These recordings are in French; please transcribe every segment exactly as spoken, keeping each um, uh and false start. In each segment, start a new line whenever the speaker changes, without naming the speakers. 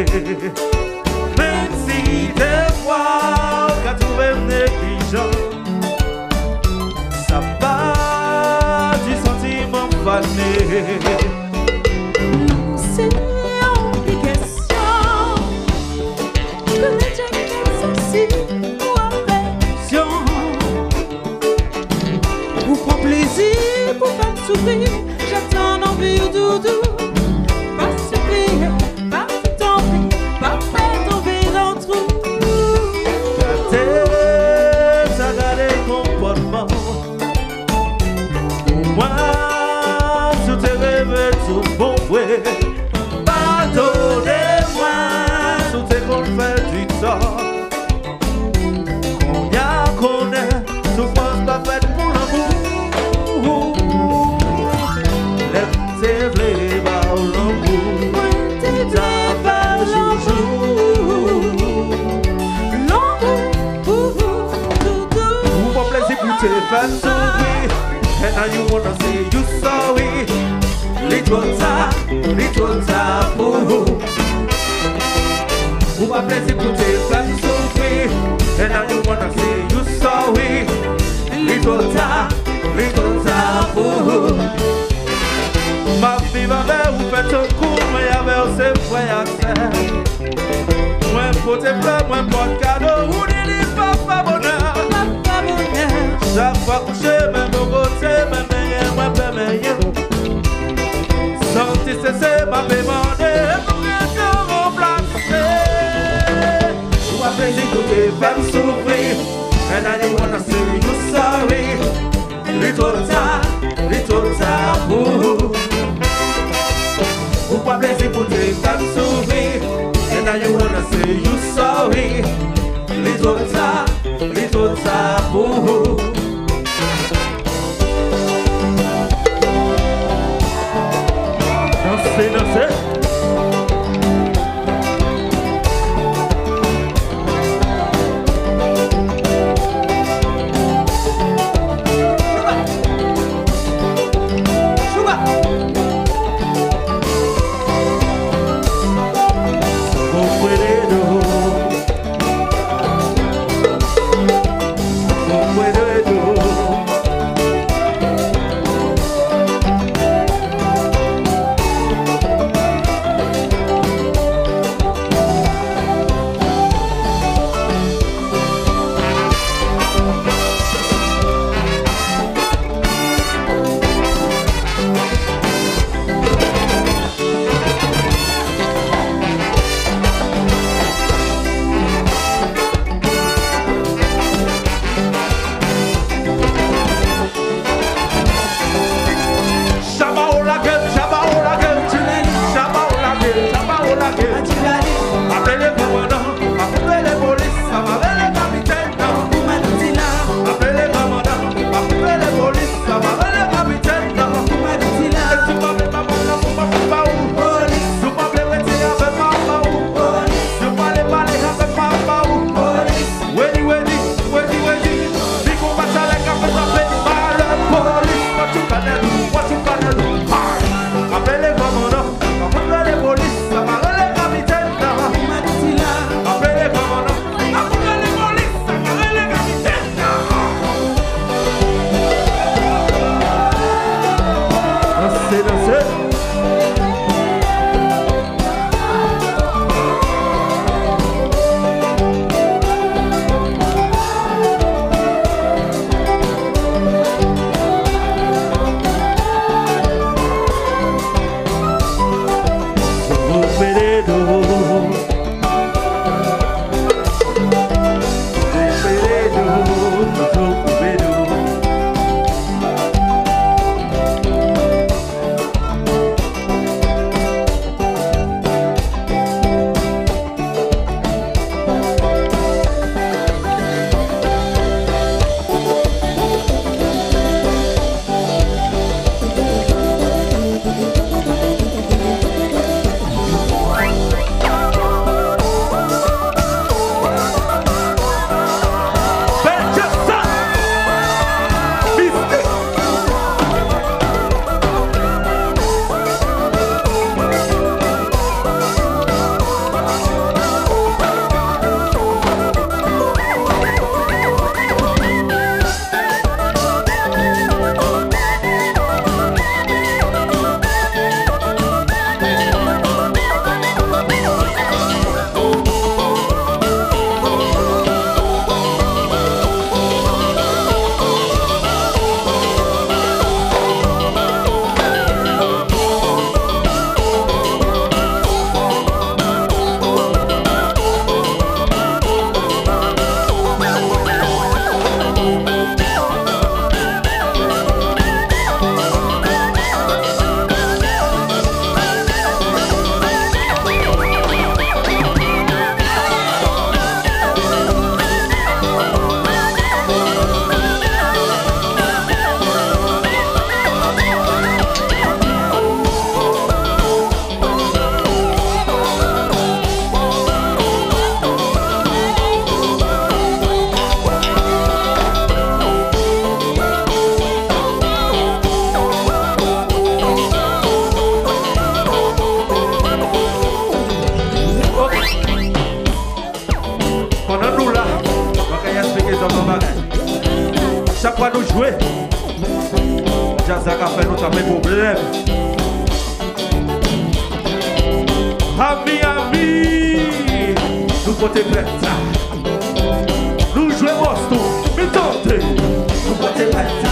Même si des fois qu'à trouver négligent, ça part du sentiment fané.
C'est une obligation que les gens s'exercent ou affection. Vous prend plaisir pour faire souffrir, j'attends envie ou doudou. Pas supplier, pas tomber, pas faire tomber dans le trou.
Gardez, ça garde comportement. Pour moi, tout est rêvé, tout bon ouais. Pardonnez-moi, tout est qu'on fait du tort. Qu'on y a qu'on est, souffrance pas faite pour l'amour. Lève-t'es v'lé par l'amour. Ta part joujou.
L'amour pour vous, doudou.
Vous m'en plaisez écouter, faire sourire. And now you wanna say you sorry. Little time, little time pour vous. Vous m'en plaisez écouter, faire sourire. And now you wanna say you sorry. Little time, little time pour vous. Ma vie va vers vous faites un coup, mais avec ses frères accès. Moi pour tes fleurs, moi pour le cadeau, ou n'est pas bonheur.
Papa bonheur,
Chaque fois couché, même au côté, même meilleur, moi pas meilleur. Santé cessé, m'a demandé pour que te remplacer. Ou à plaisir côté, femme souffrir. And I don't wanna say you sorry. Little time, little time pour vous. Ou pas plaisir côté, femme souffrir. And I don't wanna say you sorry. Little time, little time pour vous. Dansez, dansez.
Chouba,
problème. Ami, ami, nous portons prête. Nous jouons Boston, nous tentons. Nous portons prête.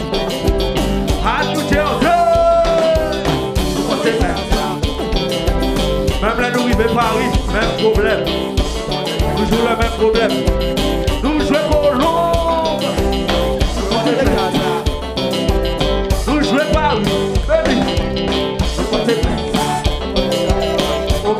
À tout Dieu, nous portons prête. Même là, nous vivons Paris, même problème. Nous jouons le même problème. Nous jouons Colombe. Nous portons prête. Nous jouons Paris, baby. Nous portons prête. Ok.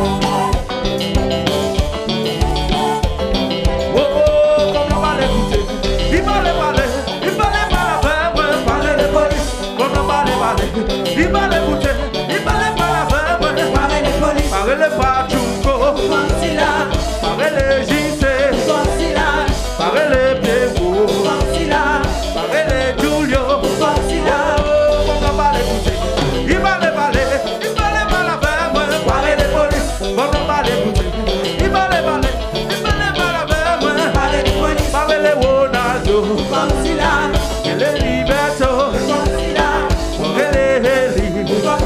Oh, oh, comme on va l'écouter. Il va les parler, il va les parler, parler les polices. Comme on va les parler, il va l'écouter, il va les parler, parler les polices. Parler les Pachungo, parler les J C, parler les Pévo, parler les Julio. Oh, comme on va l'écouter. Il va les parler, il va les parler, parler les polices. Comme on va l'écouter. Il va les parler, il va les parler, parler les polices. Parler les Ronaldo, parler les Liberto, parler les Eli.